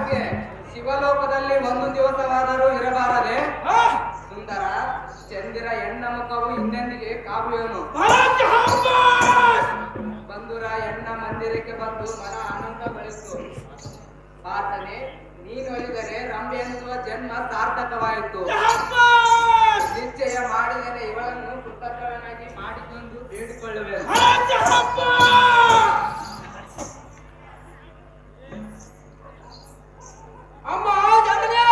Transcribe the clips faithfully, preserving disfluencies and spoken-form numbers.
ಹಾಗೆ ಶಿವಲೋಕದಲ್ಲಿ ಒಂದು ದಿವಸವಾದರೂ ಇರಬಾರದೆ ಸುಂದರ ಚಂದಿರ ಹೆಣ್ಣ ಮುಖವು ಇನ್ನೆಂದಿಗೆ ಕಾಬುವನು ಬಂಧುರ ಹೆಣ್ಣ ಮಂದಿರಕ್ಕೆ ಬಂದು ಮನ ಆನಂದ ಬೆಳೆತು ಆತನೇ ನೀನೊಲಿದರೆ ರಂಬೆ ಎನ್ನುವ ಜನ್ಮ ಸಾರ್ಥಕವಾಯಿತು ನಿಶ್ಚಯ ಮಾಡಿದರೆ ಇವಳನ್ನು ಪುತ್ರನಾಗಿ ಮಾಡಿಕೊಂಡು ಬೇಡಿಕೊಳ್ಳುವೆ ಅಮ್ಮ ಜನನೇ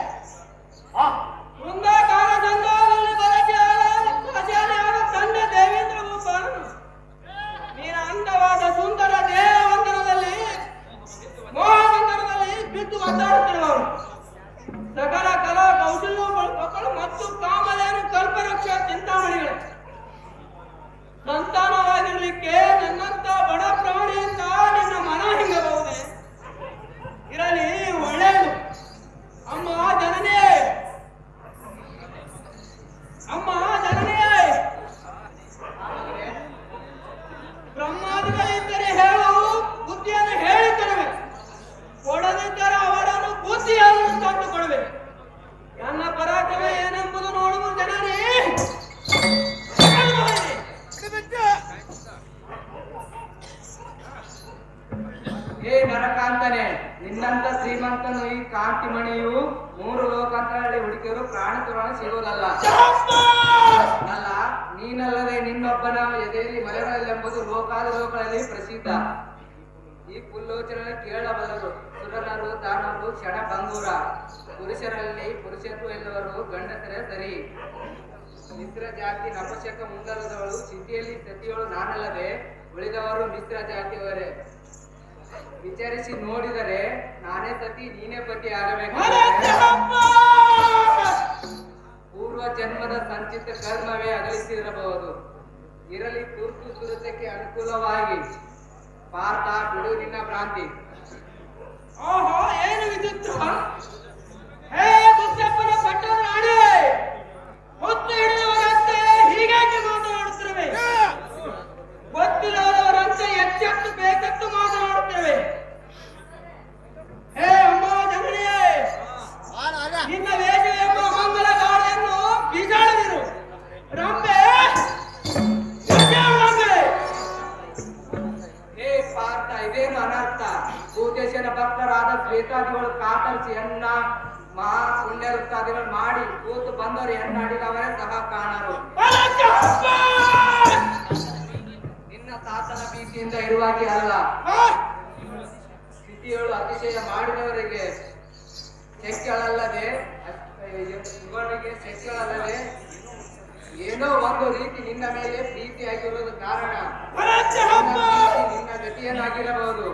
ವೃಂದಾಕಾರ ಸಂಘದಲ್ಲಿ ಬರಸಿಯಾದ ತಂದೆ ದೇವೇಂದ್ರ ಭೂಪಾಲನು ನೀನ ಅಂದವಾದ ಸುಂದರ ದೇಹವಂತನದಲ್ಲಿ ಮೋಹವಂತನದಲ್ಲಿ ಬಿದ್ದು ಒದ್ದಾಡುತ್ತಿರುವವರು ಸಕಲ ಕಲಾ ಕೌಶಲ್ಯ ಮಕ್ಕಳು ಮತ್ತು ಕಾಮಧೇನು ಕಲ್ಪವೃಕ್ಷ ಚಿಂತಾಮಣಿಗಳು ಸಂತಾನವಾಗಿರ್ಲಿಕ್ಕೆ ನನ್ನಂತ ಬಡ ಪ್ರಾಣಿಯಿಂದ ನಿನ್ನ ಮನ ಹಿಂಗಬಹುದೇ ಇರಲಿ ಒಳ್ಳೆಯದು ಅಮ್ಮ ಜನನೇ ಅಮ್ಮ ಜನನೇ ಬ್ರಹ್ಮಾದಿಗಳಿದ್ದರೆ ಹೇಳು ಬುದ್ಧಿಯನ್ನು ಹೇಳಿ ತರುವೆ ಕೊಡದಿದ್ದರೆ ಅವರನ್ನು ಬುದ್ಧಿಯನ್ನು ತಂದು ಕೊಡುವೆ ನನ್ನ ಪರಾಕ್ರಮ ಏನೆಂಬುದು ನೋಡುವ ಜನರೇ ಹೇ ನರಕಾಂತನೆ ನಿನ್ನಂತ ಶ್ರೀಮಂತನು ಈ ಕಾಂತಿಮಣಿಯು ಮೂರು ಲೋಕಾಂತರಲ್ಲಿ ಹುಡುಕಿರು ಪ್ರಾಣಿ ತುರಾಣ ಸಿಗುವುದಲ್ಲ ಅಲ್ಲ ನೀನಲ್ಲದೆ ನಿನ್ನೊಬ್ಬನ ಎದೆಯಲ್ಲಿ ಮಲೆಗಳಲ್ಲೆಂಬುದು ಲೋಕಾದ ಲೋಕಗಳಲ್ಲಿ ಪ್ರಸಿದ್ಧ ಈ ಪುಲ್ಲೋಚನೆ ಕೇಳಬಲ್ಲರು ಸುರನರು ದಾನವರು ಕ್ಷಣ ಭಂಗೂರ ಪುರುಷರಲ್ಲಿ ಪುರುಷತ್ವ ಎಲ್ಲವರು ಗಂಡಸರೇ ಸರಿ ಮಿಶ್ರ ಜಾತಿ ನಪಶಕ ಮುಂದಲದವಳು ಸಿದ್ಧಿಯಲ್ಲಿ ಸತಿಯಳು ನಾನಲ್ಲದೆ ಉಳಿದವರು ಮಿಶ್ರ ಜಾತಿಯವರೇ ವಿಚಾರಿಸಿ ನೋಡಿದರೆ ನಾನೇ ಸತಿ ನೀನೇ ಪತಿ ಆಗಬೇಕು ಪೂರ್ವ ಜನ್ಮದ ಸಂಚಿತ ಕರ್ಮವೇ ಅಗಲಿಸಿರಬಹುದು ಇರಲಿ ತುರ್ತು ತುರುತಕ್ಕೆ ಅನುಕೂಲವಾಗಿ ಪಾರ್ಥ ಬಿಡು ನಿನ್ನ ಭ್ರಾಂತಿ ಓಹೋ ಏನು ವಿಚಿತ್ರ ಹೇ ದುಶ್ಯಪ್ಪನ ಪಟ್ಟದ ರಾಣಿ ಹೊತ್ತು ಹಿಡಿದವರಂತೆ ಹೀಗಾಗಿ ಮಾತನಾಡುತ್ತಿರುವೆ ಗೊತ್ತಿಲ್ಲದವರಂತೆ ಎಚ್ಚೆತ್ತು ಬೇಕತ್ತು ಮಾತನಾಡುತ್ತೇವೆ ಹೇ ಅಮ್ಮ ಜನನಿಯೇ ನಿನ್ನ ವೇಷ ಎಂಬ ಮಂಗಲ ಗಾಳಿಯನ್ನು ಬೀಜಾಡದಿರು ರಂಬೆ ಹೇ ಪಾರ್ಥ ಇದೇನು ಅನರ್ಥ ಭೂತೇಶನ ಭಕ್ತರಾದ ಶ್ವೇತಾದಿಗಳು ಕಾತರಿಸಿ ಎನ್ನ ಮಹಾ ಪುಣ್ಯರುತ್ತಾದಿಗಳು ಮಾಡಿ ಕೂತು ಬಂದವರು ಎನ್ನಾಡಿದವರೇ ಸಹ ಕಾಣರು ನಿನ್ನ ತಾತನ ಭೀತಿಯಿಂದ ಇರುವಾಗೆ ಅಲ್ಲ ಸ್ಥಿತಿಗಳು ಅತಿಶಯ ಮಾಡಿದವರಿಗೆ ಶಕ್ತಿಗಳಲ್ಲದೆ ಇವನಿಗೆ ಶಕ್ತಿಗಳಲ್ಲದೆ ಏನೋ ಒಂದು ರೀತಿ ನಿನ್ನ ಮೇಲೆ ಪ್ರೀತಿಯಾಗಿರುವುದು ಕಾರಣ ನಿನ್ನ ಗತಿಯನ್ನಾಗಿರಬಹುದು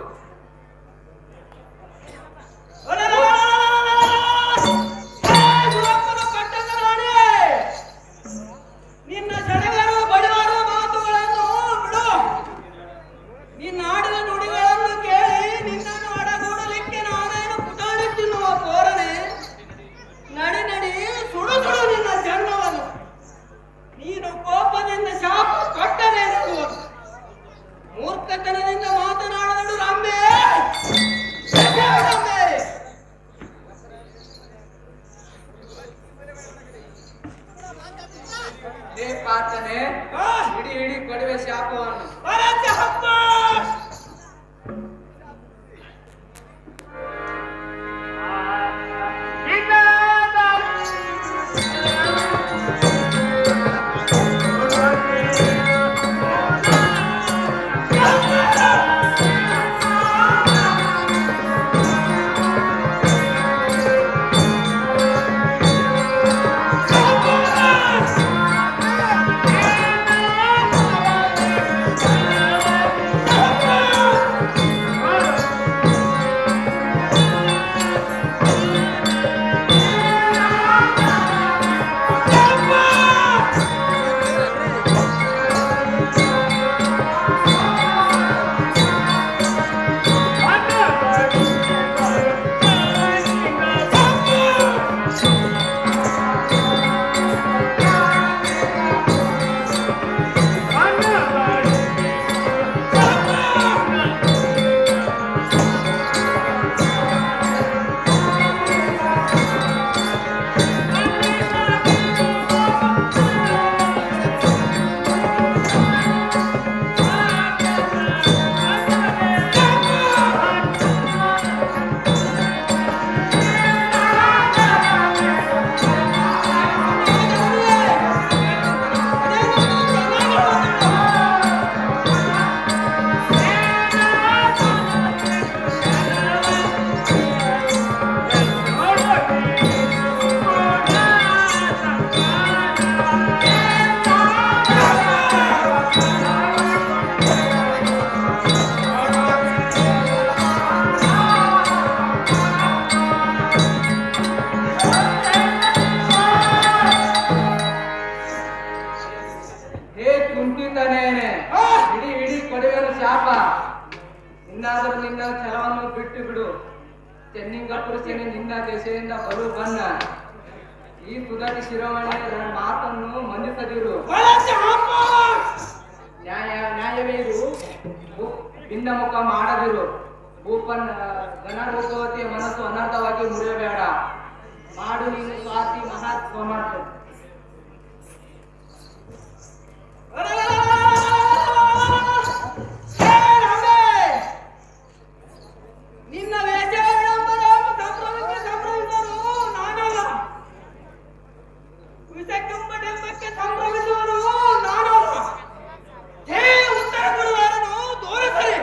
ನಿನ್ನ ಸಡಗರ ಬಡವಾದ ಮಾತುಗಳನ್ನು ಬಿಡು ನಿನ್ನ ಆಡಿದ ನುಡಿಗಳನ್ನು ಕೇಳಿ ನಿನ್ನನ್ನು ಅಡಗೂಡಲಿಕ್ಕೆ ನಾನೇನು ಪುಟಾಣಿ ತಿನ್ನುವ ತೋರಣೆ ನಡಿ ನಡಿ ಸುಡು ಸುಡು ನಿನ್ನ ಜನ್ಮವನ್ನು ನೀನು ಕೋಪದಿಂದ ಶಾಪ ಕಟ್ಟನೆ ಮೂರ್ಖತನದಿಂದ ಮಾತನಾಡದಳು ರಂಬೆ ಶಾಪ. ಇನ್ನಾದರೂ ನಿನ್ನ ಛಲವನ್ನು ಬಿಟ್ಟು ಬಿಡು. ಚೆನ್ನಿಂಗ ಪುರುಷನೇ ನಿನ್ನ ದೆಸೆಯಿಂದ ಬರು ಬನ್ನ. ಈ ಸುಧತಿ ಶಿರೋಮಣಿ ನನ್ನ ಮಾತನ್ನು ಮಂದಿಸದಿರು. ನ್ಯಾಯ ನ್ಯಾಯವೇ ಇರು, ಭಿನ್ನ ಮುಖ ಮಾಡದಿರು. ಭೂಪನ್ ಗಣರೂಪವತಿಯ ಮನಸ್ಸು ಅನರ್ಥವಾಗಿ ಮುರಿಯಬೇಡ. ಮಾಡು ನೀನು ಸ್ವಾತಿ ಮಹಾ ಸಮರ್ಥ. ನಿನ್ನ ವೇಷವೆಂಬುದಾಗಿ ಸಂಭ್ರಮಕ್ಕೆ ಸಂಭ್ರಮಿಸಲು ನಾನಲ್ಲ, ವಿಷಕ್ಕೆಂಬಡೆಂಬಕ್ಕೆ ಸಂಭ್ರಮಿಸುವನು ನಾನಲ್ಲ. ಹೇ ಉತ್ತರ ಕೊಡುವವರನ್ನು ತೋರಿಸಲಿ.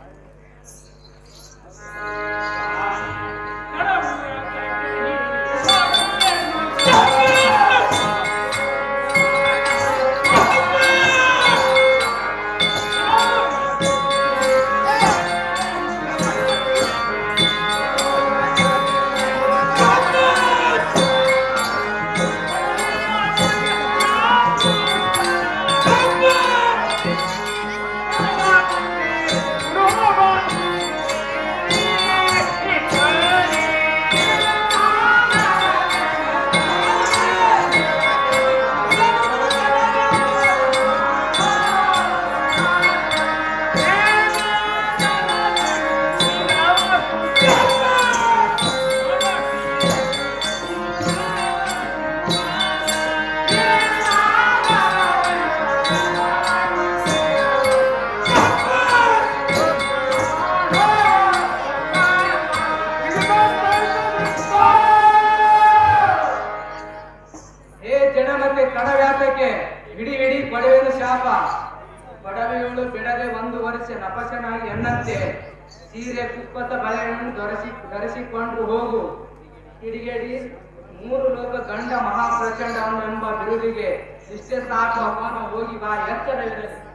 ಹಿಡಿ ಹಿಡಿ ಕೊಡವೆನು ಶಾಪ. ಕೊಡವೆಗಳು ಬಿಡದೆ ಒಂದು ವರ್ಷ ನಪಶನಾಗಿ ಎನ್ನಂತೆ ಸೀರೆ ಕುಪ್ಪತ್ತ ಬಳೆಯನ್ನು ಧರಿಸಿ ಧರಿಸಿಕೊಂಡು ಹೋಗು. ಕಿಡಿಗೇಡಿ ಮೂರು ಲೋಕ ಗಂಡ ಮಹಾಪ್ರಚಂಡ ಎಂಬ ಬಿರುದಿಗೆ ಇಷ್ಟೇ ಸಾಕು. ಅವನ ಹೋಗಿ ಬಾ, ಎಚ್ಚರವಿರಲಿ.